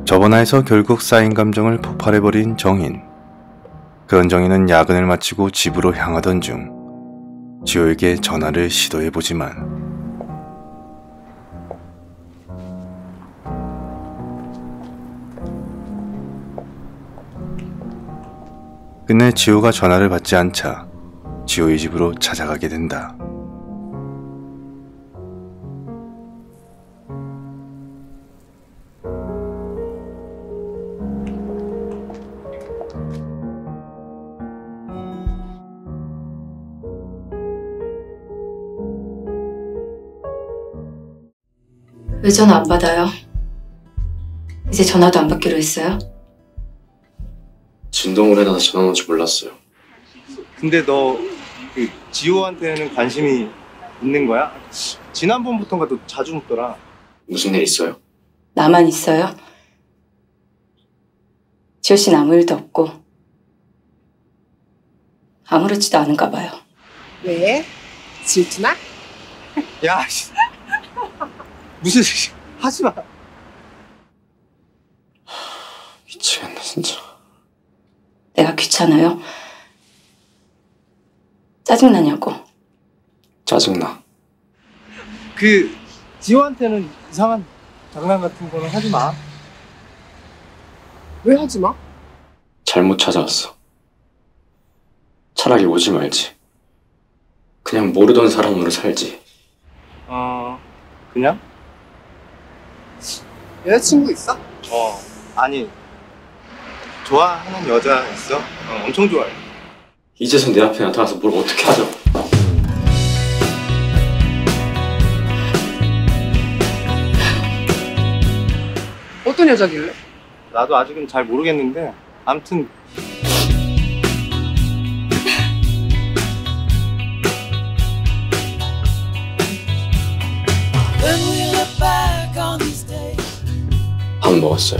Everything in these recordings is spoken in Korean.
저번화에서 결국 쌓인 감정을 폭발해버린 정인. 그런 정인은 야근을 마치고 집으로 향하던 중 지호에게 전화를 시도해보지만 끝내 지호가 전화를 받지 않자 지호의 집으로 찾아가게 된다. 왜 전화 안 받아요? 이제 전화도 안 받기로 했어요? 진동을 해놔서 전화 온 줄 몰랐어요. 근데 너 그 지호한테는 관심이 있는 거야? 지난번부터인가 너 자주 묻더라. 무슨 일 있어요? 나만 있어요? 지호 씨는 아무 일도 없고 아무렇지도 않은가 봐요. 왜? 질투나? 야, 무슨 하지 마. 미치겠네 진짜. 내가 귀찮아요? 짜증나냐고? 짜증나. 그 지호한테는 이상한 장난 같은 거는 하지 마. 왜 하지 마? 잘못 찾아왔어. 차라리 오지 말지. 그냥 모르던 사람으로 살지. 그냥? 여자친구 있어? 아니. 좋아하는 여자 있어? 엄청 좋아해. 이제서 내 앞에 나타나서 뭘 어떻게 하죠? 어떤 여자길래? 나도 아직은 잘 모르겠는데 아무튼 밥 먹었어요.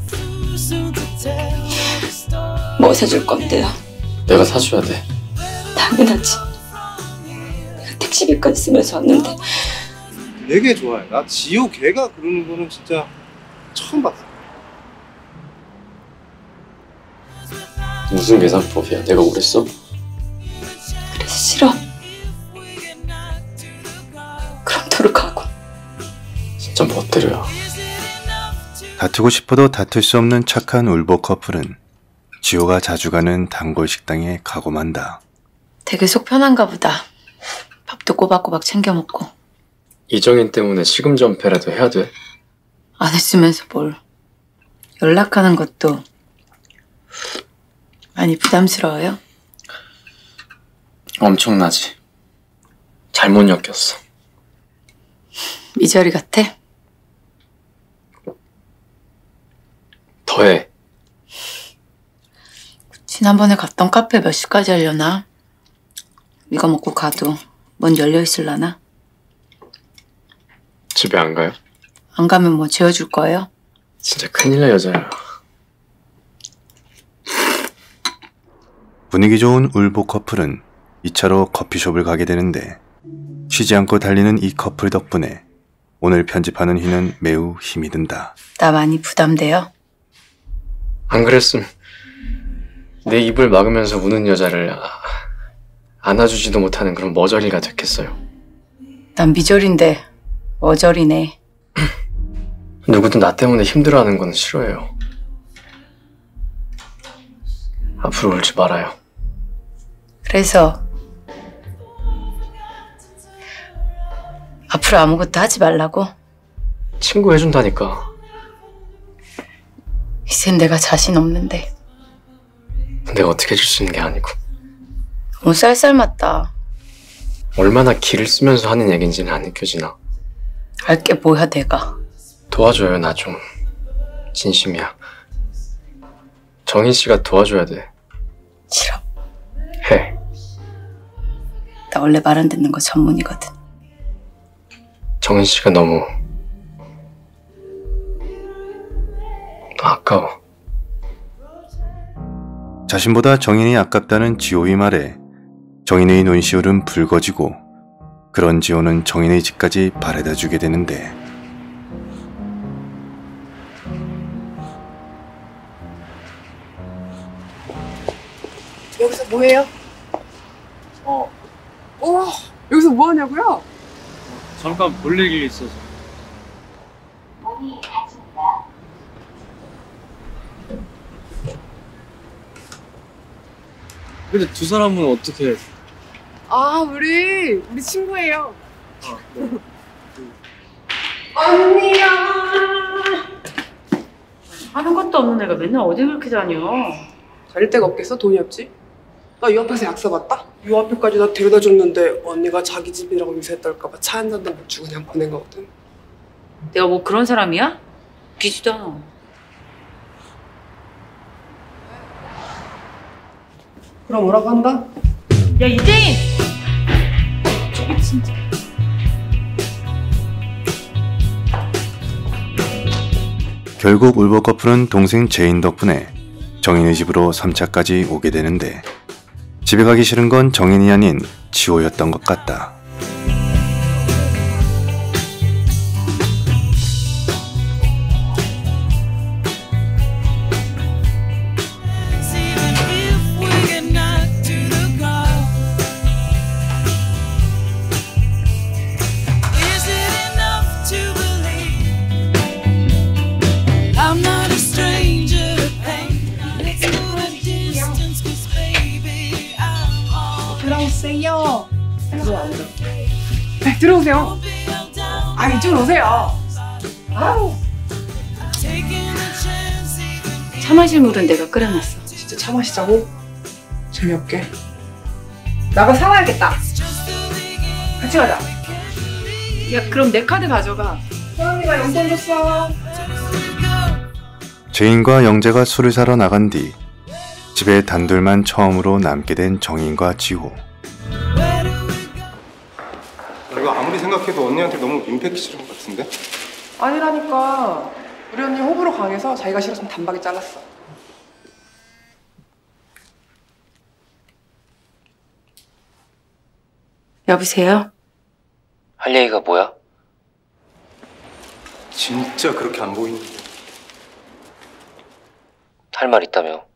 뭐 사줄 건데요? 내가 사줘야 돼. 당연하지. 내가 택시비까지 쓰면서 왔는데. 되게 좋아해. 나 지호 걔가 그러는 거는 진짜 처음 봤어. 무슨 계산법이야? 내가 그랬어? 그래서 싫어. 그럼 도둑하고. 진짜 멋대로야. 다투고 싶어도 다툴 수 없는 착한 울보 커플은 지호가 자주 가는 단골 식당에 가고 만다. 되게 속 편한가 보다. 밥도 꼬박꼬박 챙겨 먹고. 이정인 때문에 시금전패라도 해야 돼? 안 했으면서 뭘. 연락하는 것도 많이 부담스러워요? 엄청나지. 잘못 엮였어. 미저리 같아? 더해. 지난번에 갔던 카페 몇 시까지 하려나? 이거 먹고 가도 문 열려 있을라나? 집에 안 가요? 안 가면 뭐 재워줄 거예요? 진짜 큰일 날 여자야. 분위기 좋은 울보 커플은 2차로 커피숍을 가게 되는데 쉬지 않고 달리는 이 커플 덕분에 오늘 편집하는 휘는 매우 힘이 든다. 나 많이 부담돼요? 안 그랬음 내 입을 막으면서 우는 여자를 안아주지도 못하는 그런 머저리가 됐겠어요. 난 미저리인데 머저리네. 누구든 나 때문에 힘들어하는 건 싫어해요. 앞으로 울지 말아요. 그래서 앞으로 아무것도 하지 말라고? 친구 해준다니까. 이젠 내가 자신 없는데. 내가 어떻게 해줄 수 있는 게 아니고. 너무 쌀쌀 맞다. 얼마나 기를 쓰면서 하는 얘긴지는 안 느껴지나. 알게 뭐야 내가. 도와줘요. 나 좀 진심이야. 정인 씨가 도와줘야 돼. 싫어. 해. 나 원래 말 안 듣는 거 전문이거든. 정인 씨가 너무 아까워. 자신보다 정인이 아깝다는 지호의 말에 정인의 눈시울은 붉어지고 그런 지호는 정인의 집까지 바래다 주게 되는데 여기서 뭐 해요? 여기서 뭐 하냐고요? 잠깐 볼 일이 있어서. 근데 두 사람은 어떻게? 아, 우리 친구예요. 네. 언니야. 하는 것도 없는 애가 맨날 어디 그렇게 다녀? 다닐 데가 없겠어? 돈이 없지? 나 유 앞에서 약 써봤다? 유 앞에까지 나 데려다 줬는데 언니가 자기 집이라고 유세 떨까봐 차 한 잔도 못 주고 그냥 보낸 거거든. 내가 뭐 그런 사람이야? 비지도 않아. 그럼 오라고 한다? 야, 이재인! 저게 진짜. 결국 울보 커플은 동생 제인 덕분에 정인의 집으로 3차까지 오게 되는데 집에 가기 싫은 건 정인이 아닌 지호였던 것 같다. 들어오세요. 네, 들어오세요. 아, 이쪽으로 오세요. 아우, 차 마실 물은 내가 끓여놨어. 진짜 차 마시자고? 재미없게. 나가 사와야겠다. 같이 가자. 야, 그럼 내 카드 가져가. 소영이가 용돈 줬어. 제인과 영재가 술을 사러 나간 뒤 집에 단둘만 처음으로 남게 된 정인과 지호. 이거 아무리 생각해도 언니한테 너무 임팩트 싫은 것 같은데? 아니라니까. 우리 언니 호불호 강해서 자기가 싫었으면 단박에 잘랐어. 여보세요? 할 얘기가 뭐야? 진짜 그렇게 안 보이는데. 할 말 있다며.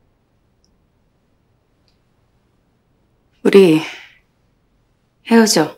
우리 헤어져.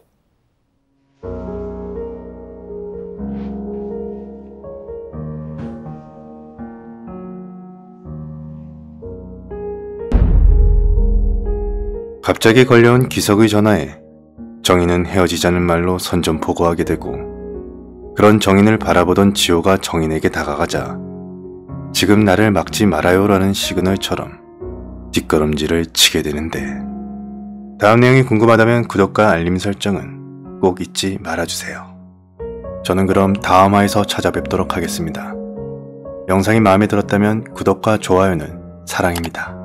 갑자기 걸려온 기석의 전화에 정인은 헤어지자는 말로 선전포고하게 되고, 그런 정인을 바라보던 지호가 정인에게 다가가자 지금 나를 막지 말아요라는 시그널처럼 뒷걸음질을 치게 되는데, 다음 내용이 궁금하다면 구독과 알림 설정은 꼭 잊지 말아주세요. 저는 그럼 다음 화에서 찾아뵙도록 하겠습니다. 영상이 마음에 들었다면 구독과 좋아요는 사랑입니다.